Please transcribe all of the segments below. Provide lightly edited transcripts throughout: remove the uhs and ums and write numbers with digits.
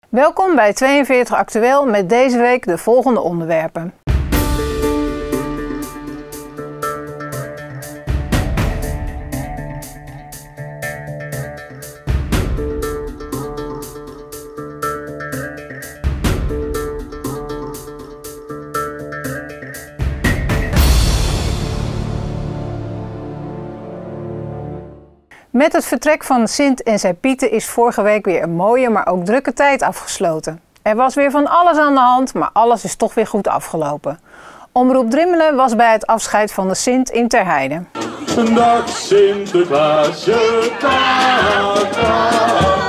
Welkom bij 42 Actueel met deze week de volgende onderwerpen. Met het vertrek van Sint en zijn Pieten is vorige week weer een mooie, maar ook drukke tijd afgesloten. Er was weer van alles aan de hand, maar alles is toch weer goed afgelopen. Omroep Drimmelen was bij het afscheid van de Sint in Ter Heide. Dag Sinterklaasje, dag, dag,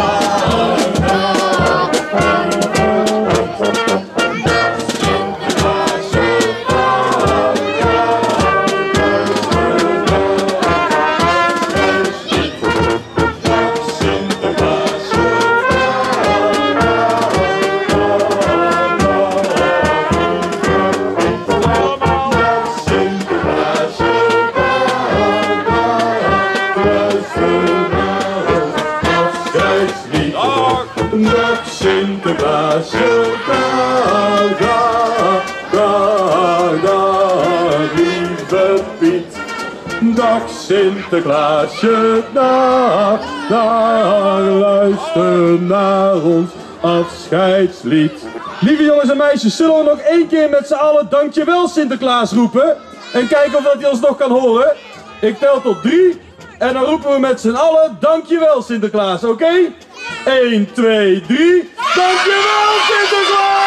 Sinterklaasje, dag, dag, dag, dag, lieve Piet. Dag Sinterklaasje, dag, dag, luister naar ons afscheidslied. Lieve jongens en meisjes, zullen we nog één keer met z'n allen dankjewel Sinterklaas roepen? En kijken of hij ons nog kan horen. Ik tel tot 3 en dan roepen we met z'n allen dankjewel Sinterklaas, oké? 1, 2, 3. Dankjewel Sinterklaas!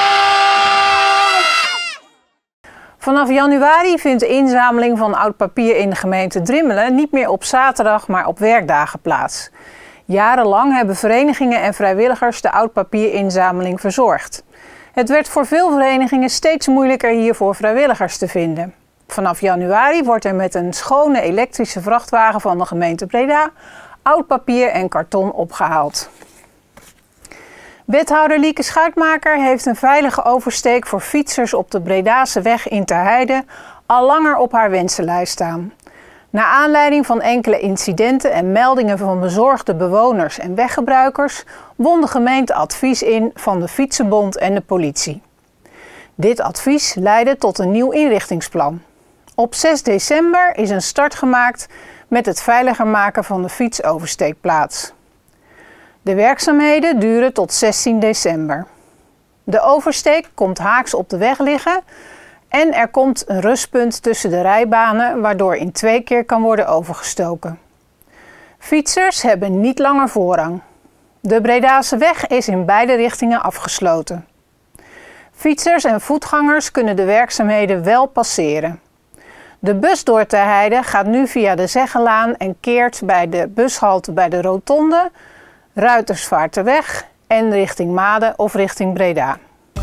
Vanaf januari vindt de inzameling van oud papier in de gemeente Drimmelen niet meer op zaterdag, maar op werkdagen plaats. Jarenlang hebben verenigingen en vrijwilligers de oud papierinzameling verzorgd. Het werd voor veel verenigingen steeds moeilijker hiervoor vrijwilligers te vinden. Vanaf januari wordt er met een schone elektrische vrachtwagen van de gemeente Breda oud papier en karton opgehaald. Wethouder Lieke Schuitmaker heeft een veilige oversteek voor fietsers op de Bredase weg in Ter Heide al langer op haar wensenlijst staan. Naar aanleiding van enkele incidenten en meldingen van bezorgde bewoners en weggebruikers won de gemeente advies in van de Fietsenbond en de politie. Dit advies leidde tot een nieuw inrichtingsplan. Op 6 december is een start gemaakt met het veiliger maken van de fietsoversteekplaats. De werkzaamheden duren tot 16 december. De oversteek komt haaks op de weg liggen en er komt een rustpunt tussen de rijbanen waardoor in 2 keer kan worden overgestoken. Fietsers hebben niet langer voorrang. De Bredase weg is in beide richtingen afgesloten. Fietsers en voetgangers kunnen de werkzaamheden wel passeren. De bus door Ter Heide gaat nu via de Zeggenlaan en keert bij de bushalte bij de Rotonde, Ruitersvaarterweg en richting Maden of richting Breda.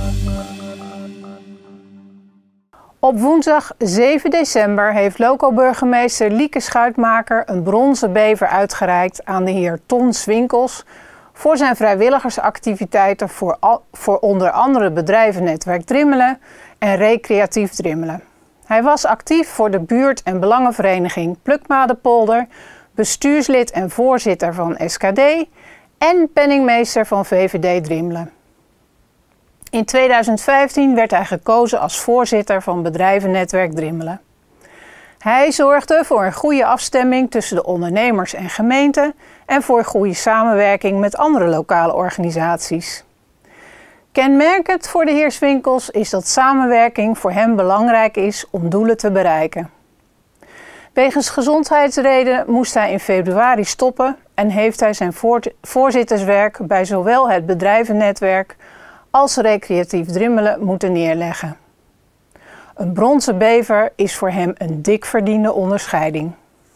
Op woensdag 7 december heeft loco-burgemeester Lieke Schuitmaker een bronzen bever uitgereikt aan de heer Ton Swinkels voor zijn vrijwilligersactiviteiten voor onder andere bedrijvennetwerk Drimmelen en Recreatief Drimmelen. Hij was actief voor de buurt- en belangenvereniging Plukmadepolder, bestuurslid en voorzitter van SKD en penningmeester van VVD Drimmelen. In 2015 werd hij gekozen als voorzitter van bedrijvennetwerk Drimmelen. Hij zorgde voor een goede afstemming tussen de ondernemers en gemeente en voor goede samenwerking met andere lokale organisaties. Kenmerkend voor de heer Swinkels is dat samenwerking voor hem belangrijk is om doelen te bereiken. Wegens gezondheidsredenen moest hij in februari stoppen en heeft hij zijn voorzitterswerk bij zowel het bedrijvennetwerk als Recreatief Drimmelen moeten neerleggen. Een bronzen bever is voor hem een dik verdiende onderscheiding.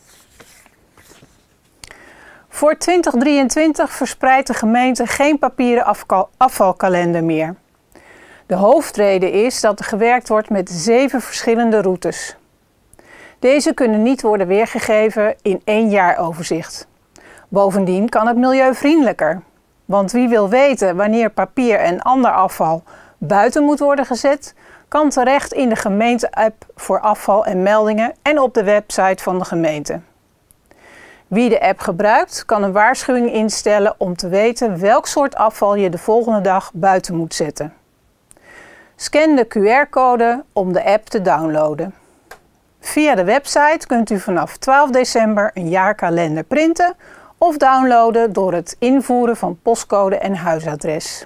Voor 2023 verspreidt de gemeente geen papieren afvalkalender meer. De hoofdreden is dat er gewerkt wordt met 7 verschillende routes. Deze kunnen niet worden weergegeven in 1 jaaroverzicht. Bovendien kan het milieuvriendelijker. Want wie wil weten wanneer papier en ander afval buiten moet worden gezet, kan terecht in de gemeente-app voor afval en meldingen en op de website van de gemeente. Wie de app gebruikt, kan een waarschuwing instellen om te weten welk soort afval je de volgende dag buiten moet zetten. Scan de QR-code om de app te downloaden. Via de website kunt u vanaf 12 december een jaarkalender printen of downloaden door het invoeren van postcode en huisadres.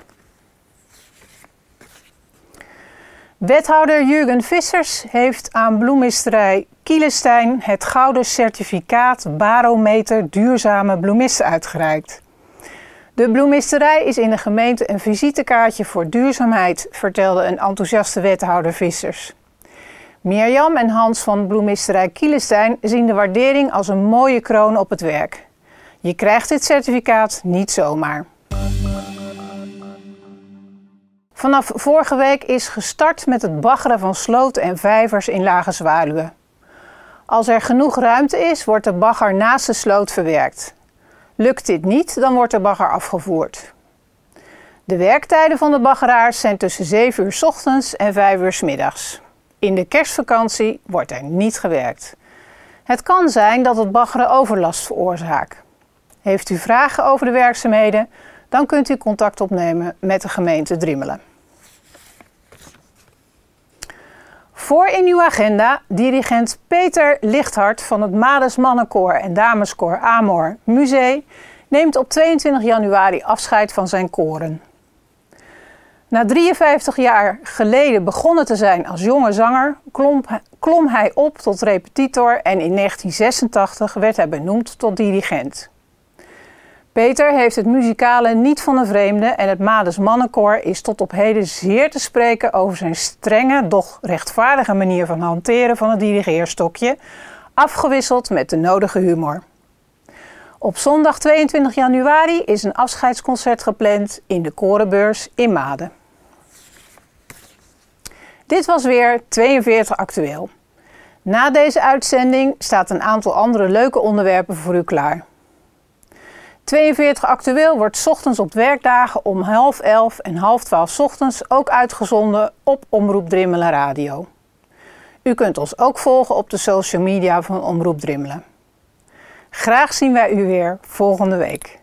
Wethouder Jurgen Vissers heeft aan bloemisterij Kielestein het gouden certificaat Barometer Duurzame Bloemisten uitgereikt. De bloemisterij is in de gemeente een visitekaartje voor duurzaamheid, vertelde een enthousiaste wethouder Vissers. Mirjam en Hans van bloemisterij Kielestein zien de waardering als een mooie kroon op het werk. Je krijgt dit certificaat niet zomaar. Vanaf vorige week is gestart met het baggeren van sloten en vijvers in Lage Zwaluwe. Als er genoeg ruimte is, wordt de bagger naast de sloot verwerkt. Lukt dit niet, dan wordt de bagger afgevoerd. De werktijden van de baggeraars zijn tussen 7 uur 's ochtends en 5 uur 's middags. In de kerstvakantie wordt er niet gewerkt. Het kan zijn dat het baggeren overlast veroorzaakt. Heeft u vragen over de werkzaamheden, dan kunt u contact opnemen met de gemeente Drimmelen. Voor in uw agenda, dirigent Peter Lichthart van het Mades Mannenkoor en Dameskoor Amor Museum neemt op 22 januari afscheid van zijn koren. Na 53 jaar geleden begonnen te zijn als jonge zanger, klom hij op tot repetitor en in 1986 werd hij benoemd tot dirigent. Peter heeft het muzikale niet van een vreemde en het Mades Mannenkoor is tot op heden zeer te spreken over zijn strenge, doch rechtvaardige manier van hanteren van het dirigeerstokje, afgewisseld met de nodige humor. Op zondag 22 januari is een afscheidsconcert gepland in de Korenbeurs in Maden. Dit was weer 42 Actueel. Na deze uitzending staat een aantal andere leuke onderwerpen voor u klaar. 42 Actueel wordt 's ochtends op werkdagen om 10:30 en 11:30 's ochtends ook uitgezonden op Omroep Drimmelen Radio. U kunt ons ook volgen op de social media van Omroep Drimmelen. Graag zien wij u weer volgende week.